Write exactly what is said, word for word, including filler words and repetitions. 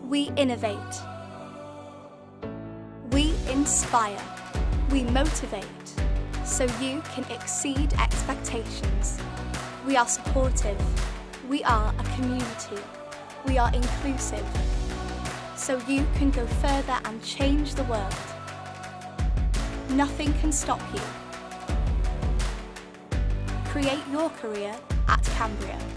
We innovate. We inspire. We motivate so you can exceed expectations. We are supportive. We are a community. We are inclusive so you can go further and change the world. Nothing can stop you. Create your career at Cambria.